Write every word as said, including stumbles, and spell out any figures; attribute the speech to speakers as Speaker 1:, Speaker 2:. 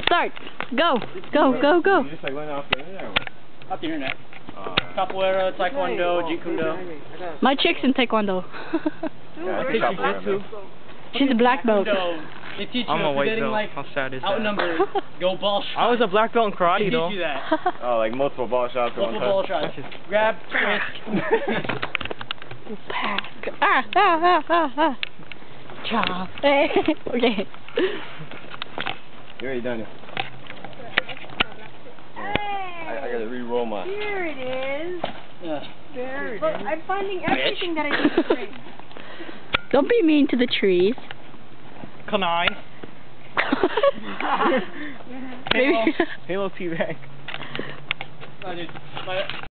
Speaker 1: Start. Go. Go, go, go.
Speaker 2: You just like went off the internet or what?
Speaker 3: Off the internet.
Speaker 2: Uh,
Speaker 3: Capoeira, Taekwondo, Jeet Kune Do.
Speaker 1: My chick's in Taekwondo.
Speaker 2: yeah, I
Speaker 3: They
Speaker 2: think
Speaker 3: teach
Speaker 2: I'll
Speaker 3: you too.
Speaker 1: She's a black belt.
Speaker 3: Taekwondo, They teach you
Speaker 4: I'm a
Speaker 3: if
Speaker 4: white
Speaker 3: you're getting
Speaker 4: belt.
Speaker 3: like
Speaker 4: How sad is that?
Speaker 3: outnumbered, go ball shot.
Speaker 4: I was a black belt in
Speaker 3: They
Speaker 4: karate
Speaker 3: teach
Speaker 4: though.
Speaker 3: you that.
Speaker 2: Oh, like multiple ball shots at one
Speaker 3: Multiple
Speaker 2: time?
Speaker 3: ball shots. Grab, twist.
Speaker 1: Pack. Ah, ah, ah, ah, ah. Cha. Hey. Okay.
Speaker 2: You already done it. I, I gotta re-roll my...
Speaker 5: Here it is.
Speaker 3: Yeah.
Speaker 5: There it Look, is. I'm finding everything that I need to drink.
Speaker 1: Don't be mean to the trees.
Speaker 4: Can I?
Speaker 1: Maybe.
Speaker 4: Halo T-Bag.
Speaker 3: I did. My